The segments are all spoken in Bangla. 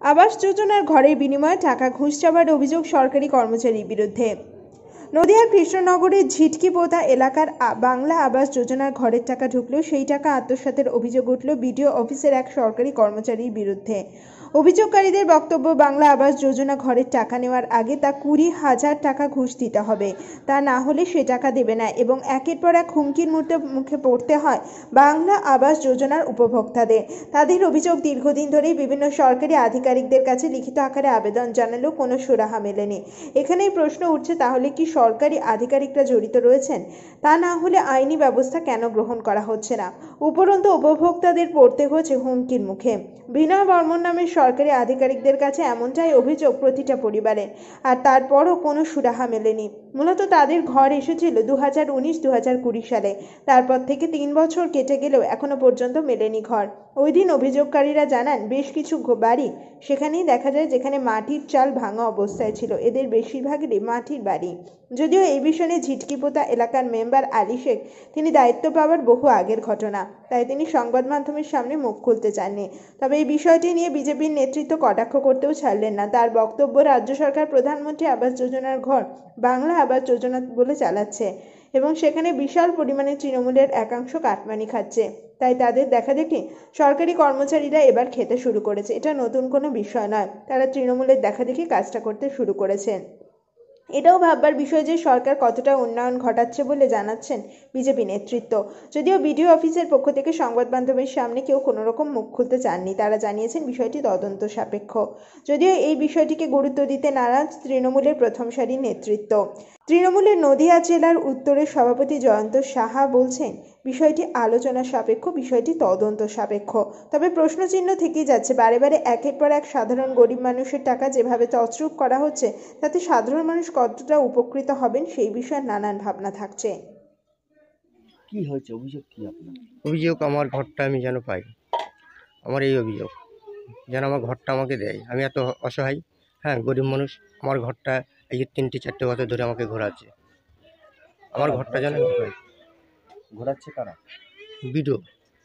আবাস যোজনার ঘরের বিনিময়ে টাকা ঘুষ চাওয়ার অভিযোগ সরকারি কর্মচারীর বিরুদ্ধে। নদিয়ার কৃষ্ণনগরের ঝিটকিপোতা এলাকার বাংলা আবাস যোজনার ঘরের টাকা ঢুকলেও সেই টাকা আত্মসাতের অভিযোগ উঠল বিডিও অফিসের এক সরকারি কর্মচারীর বিরুদ্ধে। অভিযোগকারীদের বক্তব্য, বাংলা আবাস যোজনা ঘরের টাকা নেওয়ার আগে তা 20,000 টাকা ঘুষ দিতে হবে, তা না হলে সে টাকা দেবে না এবং একের পর এক হুমকির মুখে পড়তে হয় বাংলা আবাস যোজনার উপভোক্তাদের। তাদের অভিযোগ, দীর্ঘদিন ধরেই বিভিন্ন সরকারি আধিকারিকদের কাছে লিখিত আকারে আবেদন জানালেও কোনো সুরাহা মেলেনি। এখানেই প্রশ্ন উঠছে, তাহলে কি সরকারি আধিকারিকরা জড়িত রয়েছেন? তা না হলে আইনি ব্যবস্থা কেন গ্রহণ করা হচ্ছে না? উপরন্তু উপভোক্তাদের পড়তে হচ্ছে হুমকির মুখে। বিনয় বর্মন নামের সরকারি আধিকারিকদের কাছে এমনটাই অভিযোগ প্রতিটা পরিবারের, আর তারপরও কোনো সুরাহা মেলেনি। মূলত তাদের ঘর এসেছিল 2019-2020 সালে। তারপর থেকে 3 বছর কেটে গেলেও এখনো পর্যন্ত মেলেনি ঘর। ওই দিন অভিযোগকারীরা জানান, বেশ কিছু বাড়ি সেখানেই দেখা যায় যেখানে মাটির চাল ভাঙা অবস্থায় ছিল। এদের বেশিরভাগেরই মাটির বাড়ি। যদিও এই বিষয়ে ঝিটকিপোতা এলাকার মেম্বার আলী শেখ, তিনি দায়িত্ব পাওয়ার বহু আগের ঘটনা, তাই তিনি সংবাদ মাধ্যমের সামনে মুখ খুলতে চাননি। তবে এই বিষয়টি নিয়ে বিজেপির নেতৃত্ব কটাক্ষ করতেও ছাড়লেন না। তার বক্তব্য, রাজ্য সরকার প্রধানমন্ত্রী আবাস যোজনার ঘর বাংলা আবাস যোজনা বলে চালাচ্ছে এবং সেখানে বিশাল পরিমাণে তৃণমূলের একাংশ কাটমানি খাচ্ছে। তাই তাদের দেখাদেখি সরকারি কর্মচারীরা এবার খেতে শুরু করেছে। এটা নতুন কোনো বিষয় নয়, তারা তৃণমূলের দেখাদেখি কাজটা করতে শুরু করেছে। এটাও ভাববার বিষয় যে সরকার কতটা উন্নয়ন ঘটাচ্ছে বলে জানাচ্ছেন বিজেপি নেতৃত্ব। যদিও বিডিও অফিসের পক্ষ থেকে সংবাদ মাধ্যমের সামনে কেউ কোনো রকম মুখ খুলতে চাননি। তারা জানিয়েছেন বিষয়টি তদন্ত সাপেক্ষ। যদিও এই বিষয়টিকে গুরুত্ব দিতে নারাজ তৃণমূলের প্রথম সারির নেতৃত্ব। তৃণমূলের নদিয়া জেলার উত্তরের সভাপতি জয়ন্ত সাহা বলছেন, বিষয়টি আলোচনা সাপেক্ষ, বিষয়টি তদন্ত সাপেক্ষ। তবে প্রশ্নচিহ্ন থেকেই যাচ্ছে। বারে বারে একের পর এক সাধারণ গরিব মানুষের টাকা যেভাবে তছরূপ করা হচ্ছে, তাতে সাধারণ মানুষ কতটা উপকৃত হবেন সেই বিষয়ে নানান ভাবনা থাকছে। কি হয়েছে, অভিযোগ কি আপনার? অভিযোগ, আমার ঘরটা আমি যেন পাই। আমার এই অভিযোগ, যেন আমার ঘরটা আমাকে দেয়। আমি এত অসহায়, গরিব মানুষ। আমার ঘরটা এই যে 3-4 বছর ধরে আমাকে ঘোরাচ্ছে। আমার ঘরটা যেন পাই। ঘোরাচ্ছে কারা? বিডিও।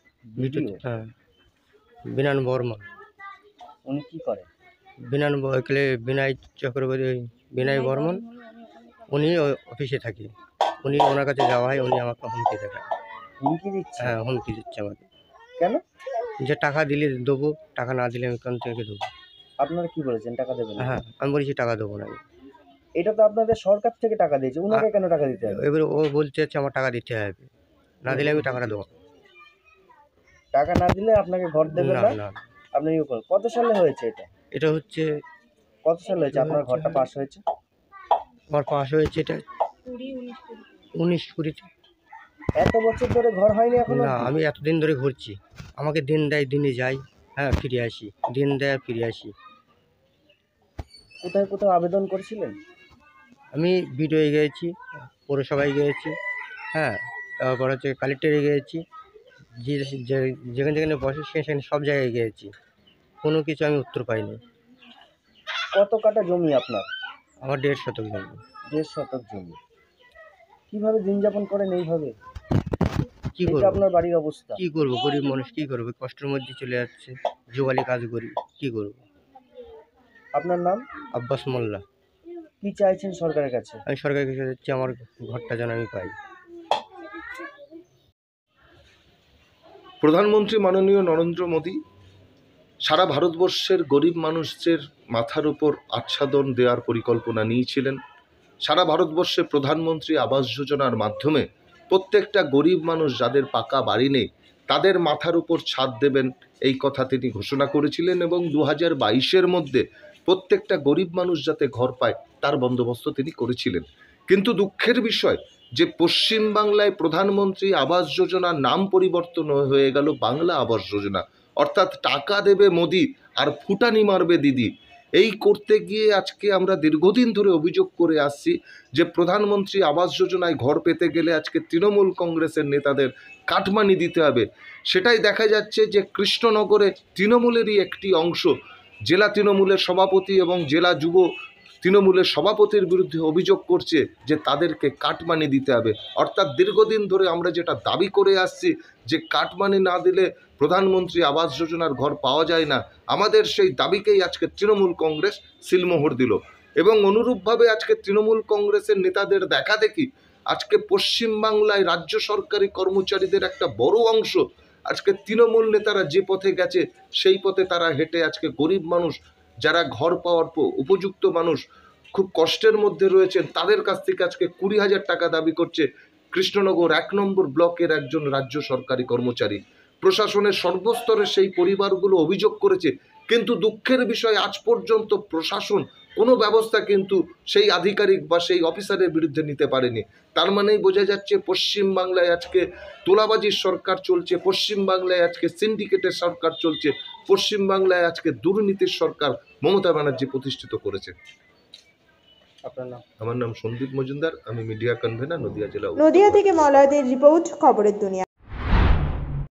বিনয় বর্মন। উনি কি করে? বিনয় চক্রবর্তী, বিনয় বর্মন। উনি অফিসে থাকি। ওনার কাছে যাওয়া হয়, উনি আমাকে হুমকি দেখায়। হুমকি দিচ্ছে? হ্যাঁ, হুমকি দিচ্ছে আমাকে। কেন? যে টাকা দিলে দেবো, টাকা না দিলে আমি কোন থেকে দেবো। আপনারা কি বলেছেন, টাকা দেবেন না? হ্যাঁ, আমি বলেছি টাকা দেবো না। এটা তো আপনাদের সরকার থেকে টাকা দিয়েছে, উনাকে কেন টাকা দিতে হবে? এবারে ও বলতে চাচ্ছে আমার টাকা দিতে হবে, না দিলে আমি টাকাটা দেবো। টাকা না দিলে আপনাকে ঘর দেবে না? না। আপনি কত সালে হয়েছে এটা? এটা হচ্ছে কত সালে হয়েছে আপনার ঘরটা পাস হয়েছে? আমার পাস হয়েছে এটা 19-20-তে। এত বছর ধরে ঘর হয়নি এখনো? না, আমি এতদিন ধরে ঘুরছি। আমাকে দিন দেয়, দিনে যাই, ফিরে আসি, দিন দেয় ফিরে আসি। কোথায় কোথাও আবেদন করেছিলেন? আমি বিডিওয়ে গিয়েছি, পৌরসভায় গিয়েছি, তারপর হচ্ছে কালেক্টরে গিয়েছি, যেখানে যেখানে বসে সেখানে সব জায়গায় গিয়েছি। কোনো কিছু আমি উত্তর পাইনি। কত কাঠা জমি আপনার? আমার 1.5 শতক জমি। 1.5 শতক জমি। কিভাবে দিন যাপন করেন এইভাবে? কি করব? আপনার বাড়ির অবস্থা কি করব? গরিব মানুষ কি করব? কষ্টের মধ্যে চলে যাচ্ছে, জোগালি কাজ করি, কি করব? আপনার নাম? আব্বাস মোল্লা। কি চাইছেন সরকারের কাছে? আমি সরকারের কাছে চাচ্ছি আমার ঘরটা যেন আমি পাই। প্রধানমন্ত্রী মাননীয় নরেন্দ্র মোদী সারা ভারতবর্ষের গরিব মানুষদের মাথার উপর আচ্ছাদন দেওয়ার পরিকল্পনা নিয়েছিলেন। সারা ভারতবর্ষে প্রধানমন্ত্রী আবাস যোজনার মাধ্যমে প্রত্যেকটা গরিব মানুষ যাদের পাকা বাড়ি নেই তাদের মাথার উপর ছাদ দেবেন, এই কথা তিনি ঘোষণা করেছিলেন এবং 2022-এর মধ্যে প্রত্যেকটা গরিব মানুষ যাতে ঘর পায় তার বন্দোবস্ত তিনি করেছিলেন। কিন্তু দুঃখের বিষয় যে পশ্চিমবাংলায় প্রধানমন্ত্রী আবাস যোজনার নাম পরিবর্তন হয়ে গেল বাংলা আবাস যোজনা, অর্থাৎ টাকা দেবে মোদি আর ফুটানি মারবে দিদি। এই করতে গিয়ে আজকে আমরা দীর্ঘদিন ধরে অভিযোগ করে আসছি যে প্রধানমন্ত্রী আবাস যোজনায় ঘর পেতে গেলে আজকে তৃণমূল কংগ্রেসের নেতাদের কাটমানি দিতে হবে। সেটাই দেখা যাচ্ছে যে কৃষ্ণনগরে তৃণমূলেরই একটি অংশ, জেলা তৃণমূলের সভাপতি এবং জেলা যুব তৃণমূলের সভাপতির বিরুদ্ধে অভিযোগ করছে যে তাদেরকে কাটমানি দিতে হবে। অর্থাৎ দীর্ঘদিন ধরে আমরা যেটা দাবি করে আসছি যে কাটমানি না দিলে প্রধানমন্ত্রী আবাস যোজনার ঘর পাওয়া যায় না, আমাদের সেই দাবিকেই আজকে তৃণমূল কংগ্রেস সিলমোহর দিল। এবং অনুরূপভাবে আজকে তৃণমূল কংগ্রেসের নেতাদের দেখা দেখি আজকে পশ্চিমবাংলায় রাজ্য সরকারি কর্মচারীদের একটা বড় অংশ আজকে তৃণমূল নেতারা যে পথে গেছে সেই পথে তারা হেঁটে আজকে গরিব মানুষ যারা ঘর পাওয়ার উপযুক্ত মানুষ খুব কষ্টের মধ্যে রয়েছেন তাদের কাছ থেকে আজকে 20,000 টাকা দাবি করছে কৃষ্ণনগর 1 নম্বর ব্লকের একজন রাজ্য সরকারি কর্মচারী। প্রশাসনের সর্বস্তরে সেই পরিবারগুলো অভিযোগ করেছে, কিন্তু দুঃখের বিষয় আজ পর্যন্ত প্রশাসন কোনো ব্যবস্থা কিন্তু সেই আধিকারিক বা সেই অফিসারের বিরুদ্ধে নিতে পারেনি। তার মানেই বোঝা যাচ্ছে পশ্চিমবাংলায় আজকে তোলাবাজির সরকার চলছে, পশ্চিমবাংলায় আজকে সিন্ডিকেটের সরকার চলছে, পশ্চিমবাংলায় আজকে দুর্নীতির সরকার মমতা ব্যানার্জি প্রতিষ্ঠিত করেছে। আপনার নাম? আমার নাম সন্দীপ মজুমদার, আমি মিডিয়া কনভেনার নদিয়া জেলা। নদিয়া থেকে মলয়দের রিপোর্ট, খবরের দুনিয়া।